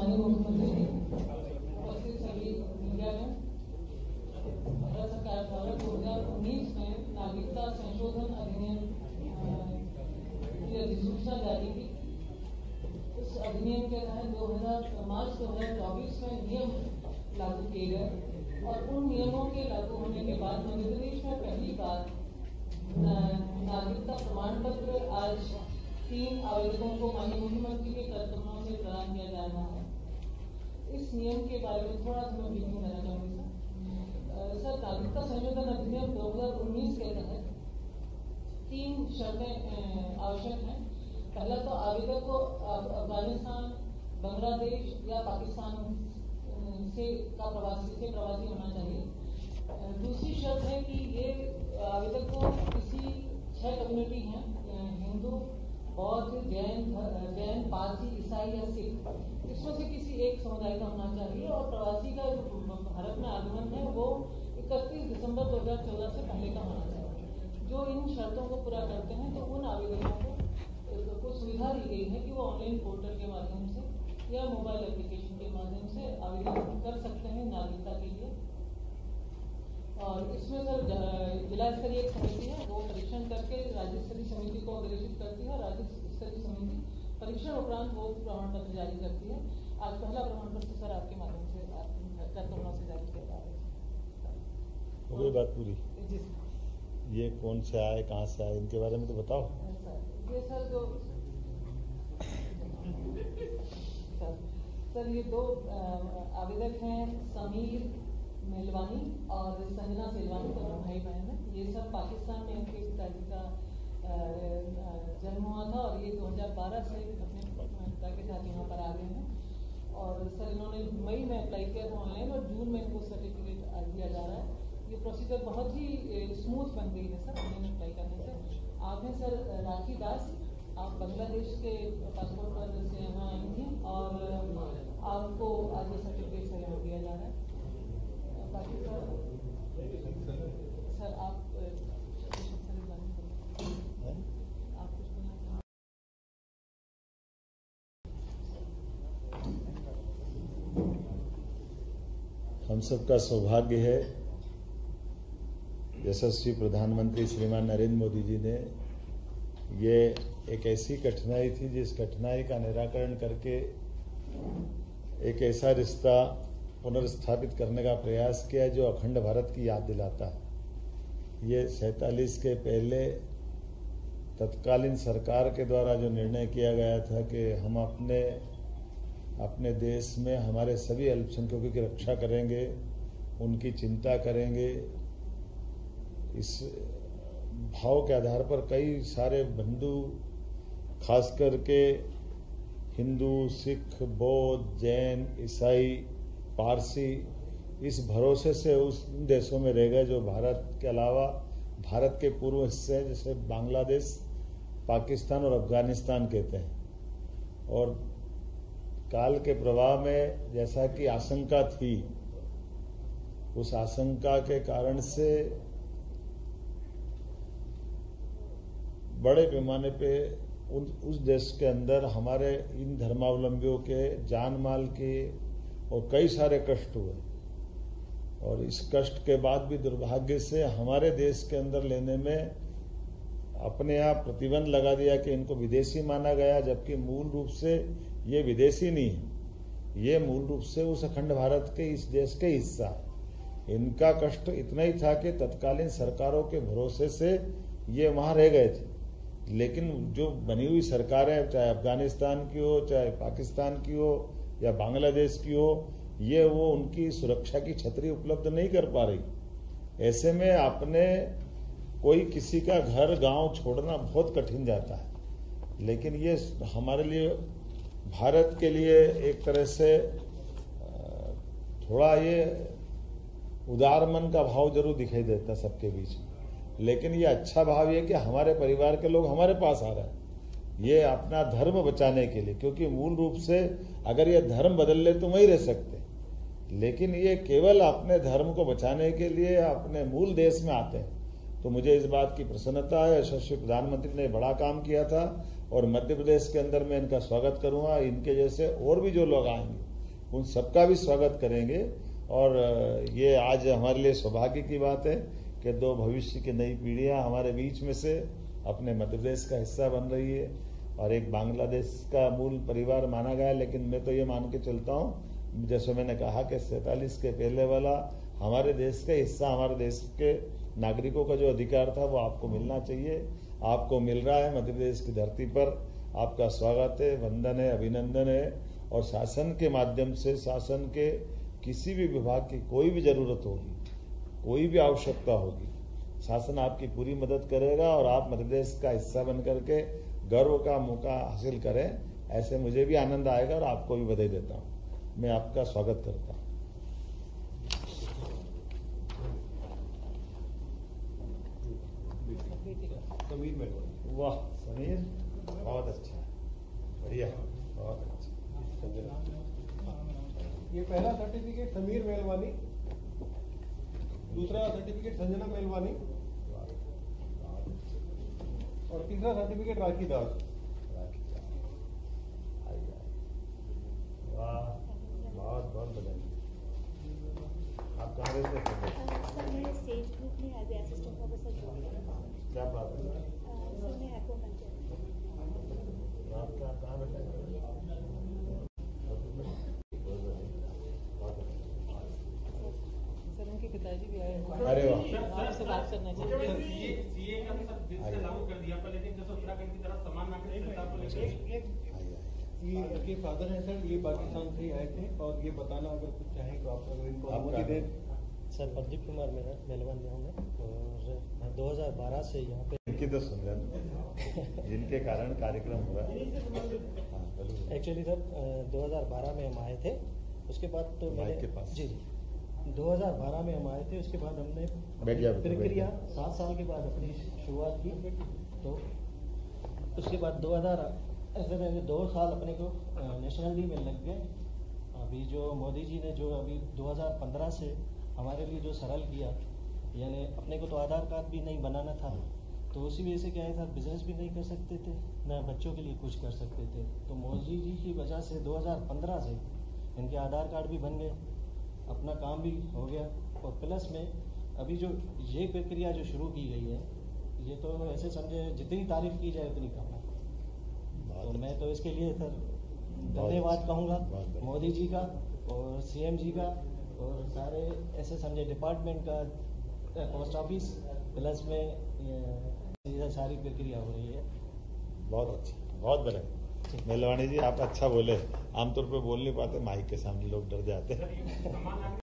माननीय मुख्यमंत्री जी, उपस्थित सभी मीडिया में, भारत सरकार द्वारा 2019 में नागरिकता संशोधन अधिनियम की अधिसूचना जारी की। इस अधिनियम के तहत मार्च 2024 में नियम लागू किए गए और उन नियमों के लागू होने के बाद मध्य प्रदेश में पहली बार नागरिकता प्रमाण पत्र आज 3 आवेदकों को माननीय मुख्यमंत्री के कर्तव्यों से प्रदान किया जा रहा है। इस नियम के बारे में थोड़ा सा मैं ब्रीफिंग देना चाहूँगी सर। नागरिकता संशोधन अधिनियम 2019 के तहत 3 शर्तें आवश्यक हैं। पहला तो आवेदक को अफगानिस्तान, बांग्लादेश या पाकिस्तान से प्रवासी होना चाहिए। दूसरी शर्त है कि ये आवेदक को किसी 6 कम्युनिटी हैं, हिंदू, बौद्ध, जैन, पारसी, ईसाई या सिख, इसमें से किसी एक समुदाय का होना चाहिए और प्रवासी का भारत में आगमन है वो 31 दिसंबर 2014 से पहले का होना चाहिए। जो इन शर्तों को पूरा करते हैं तो उन आवेदकों को सुविधा दी गई है कि वो ऑनलाइन पोर्टल के माध्यम से या मोबाइल एप्लीकेशन के माध्यम से आवेदन कर सकते हैं नागरिकता के लिए। और इसमें सर जिला स्तरीय एक समिति है, वो परीक्षण करके राज्य स्तरीय समिति को अग्रेषित करती है। राज्य स्तरीय समिति परीक्षण उपरांत वो प्रमाण पत्र जारी करती है। आज पहला प्रमाण पत्र सर आपके माध्यम से कर्तव्यों से जारी किया जा रहा है। हो गई बात पूरी? जी ये कौन से आए, कहाँ से आए, इनके बारे में तो बताओ। ये सर जो सर ये 2 आवेदक हैं, समीर मेलवानी और संजना सेलवानी, दोनों भाई बहन हैं। ये सब पाकिस्तान में इनके पिताजी का जन्म हुआ था और ये 2012 से अपने पिता के साथ यहाँ पर आ गए हैं। और सर इन्होंने मई में अप्लाई किया था ऑनलाइन और जून में इनको सर्टिफिकेट दिया जा रहा है। ये प्रोसीजर बहुत ही स्मूथ बन गई है सर ऑनलाइन अप्लाई करने से। आप हैं सर राखी दास, आप बांग्लादेश के पासपोर्ट पर से यहाँ आई थी और आपको आज ये सर्टिफिकेट से यहाँ दिया जा रहा है। बाकी सर आप कुछ बोलना? हम सबका सौभाग्य है यशस्वी प्रधानमंत्री श्रीमान नरेंद्र मोदी जी ने ये एक ऐसी कठिनाई थी जिस कठिनाई का निराकरण करके एक ऐसा रिश्ता पुनर्स्थापित करने का प्रयास किया जो अखंड भारत की याद दिलाता है। ये 47 के पहले तत्कालीन सरकार के द्वारा जो निर्णय किया गया था कि हम अपने देश में हमारे सभी अल्पसंख्यकों की रक्षा करेंगे, उनकी चिंता करेंगे, इस भाव के आधार पर कई सारे बंधु, खास करके हिंदू, सिख, बौद्ध, जैन, ईसाई, पारसी, इस भरोसे से उस देशों में रह गए जो भारत के अलावा भारत के पूर्व हिस्से हैं, जैसे बांग्लादेश, पाकिस्तान और अफगानिस्तान कहते हैं। और काल के प्रवाह में जैसा कि आशंका थी, उस आशंका के कारण से बड़े पैमाने पे उस देश के अंदर हमारे इन धर्मावलंबियों के जान माल के और कई सारे कष्ट हुए। और इस कष्ट के बाद भी दुर्भाग्य से हमारे देश के अंदर लेने में अपने आप प्रतिबंध लगा दिया कि इनको विदेशी माना गया, जबकि मूल रूप से ये विदेशी नहीं है, ये मूल रूप से उस अखंड भारत के इस देश के हिस्सा है। इनका कष्ट इतना ही था कि तत्कालीन सरकारों के भरोसे से ये वहां रह गए थे, लेकिन जो बनी हुई सरकारें, चाहे अफगानिस्तान की हो, चाहे पाकिस्तान की हो या बांग्लादेश की हो, ये वो उनकी सुरक्षा की छतरी उपलब्ध नहीं कर पा रही। ऐसे में आपने कोई किसी का घर गांव छोड़ना बहुत कठिन जाता है, लेकिन ये हमारे लिए, भारत के लिए एक तरह से थोड़ा ये उदार मन का भाव जरूर दिखाई देता सबके बीच में, लेकिन ये अच्छा भाव ये कि हमारे परिवार के लोग हमारे पास आ रहे हैं, ये अपना धर्म बचाने के लिए, क्योंकि मूल रूप से अगर ये धर्म बदल ले तो वहीं रह सकते, लेकिन ये केवल अपने धर्म को बचाने के लिए अपने मूल देश में आते हैं। तो मुझे इस बात की प्रसन्नता है, यशस्वी प्रधानमंत्री ने बड़ा काम किया था और मध्य प्रदेश के अंदर मैं इनका स्वागत करूंगा। इनके जैसे और भी जो लोग आएंगे उन सबका भी स्वागत करेंगे। और ये आज हमारे लिए सौभाग्य की बात है कि दो भविष्य की नई पीढ़ियां हमारे बीच में से अपने मध्य प्रदेश का हिस्सा बन रही है। और एक बांग्लादेश का मूल परिवार माना गया है, लेकिन मैं तो ये मान के चलता हूँ, जैसे मैंने कहा कि 47 के पहले वाला हमारे देश का हिस्सा, हमारे देश के नागरिकों का जो अधिकार था वो आपको मिलना चाहिए। आपको मिल रहा है। मध्य प्रदेश की धरती पर आपका स्वागत है, वंदन है, अभिनंदन है। और शासन के माध्यम से, शासन के किसी भी विभाग की कोई भी जरूरत होगी, कोई भी आवश्यकता होगी, शासन आपकी पूरी मदद करेगा। और आप मध्य प्रदेश का हिस्सा बन करके गर्व का मौका हासिल करें, ऐसे मुझे भी आनंद आएगा और आपको भी बधाई देता हूँ। मैं आपका स्वागत करता हूँ। समीर मेलवानी। वाह समीर, बहुत अच्छा, बढ़िया, बहुत अच्छा। ये पहला सर्टिफिकेट समीर मेलवानी, दूसरा सर्टिफिकेट संजना मेलवानी और तीसरा सर्टिफिकेट राखी दास। वाह, बहुत बहुत बधाई। आप कहाँ रहते हैं? सर मैं सेज ग्रुप में एज असिस्टेंट प्रोफेसर जॉब कर रहा हूँ। क्या बात है? सर मैं एक्वाकल्चर। आप कहाँ बैठे हैं? सर उनके पिताजी भी आए हैं। अरे वाह, आपसे बात करना चाहिए। सीए का भी सब देश से लागू कर दिया पर, लेकिन जैसे उत्तराखंड की तरफ समान नागरिक संहिता को लेकर ये इनके फादर हैं सर, ये पाकिस्तान से आए थे और ये बताना अगर कुछ चाहें तो आप अगर इनको अनुमति दें। सर प्रदीप कुमार मेरा मेलवानी हूँ मैं, और मैं 2012 से यहाँ पे इनकी तो सुन लेना, जिनके कारण कार्यक्रम हुआ। एक्चुअली सर 2012 में हम आए थे। उसके बाद तो मैंने के पास। जी 2012 में हम आए थे। उसके बाद हमने बैठ जा, प्रक्रिया 7 साल के बाद अपनी शुरुआत की। तो उसके बाद 2 साल अपने को नेशनलिटी में लग गए। अभी जो मोदी जी ने जो अभी 2015 से हमारे लिए जो सरल किया, यानी अपने को तो आधार कार्ड भी नहीं बनाना था, तो उसी वजह से क्या है था, बिजनेस भी नहीं कर सकते थे, ना बच्चों के लिए कुछ कर सकते थे। तो मोदी जी की वजह से 2015 से इनके आधार कार्ड भी बन गए, अपना काम भी हो गया। और प्लस में अभी जो ये प्रक्रिया जो शुरू की गई है, ये तो ऐसे समझे जितनी तारीफ की जाए उतनी कम है। तो मैं तो इसके लिए सर धन्यवाद कहूँगा मोदी जी का और सीएम जी का और सारे ऐसे समझे डिपार्टमेंट का, पोस्ट ऑफिस, प्लस में ये सारी प्रक्रिया हो रही है। बहुत अच्छा, बहुत बढ़िया। मेलवानी जी आप अच्छा बोले, आमतौर पे बोल नहीं पाते, माइक के सामने लोग डर जाते हैं।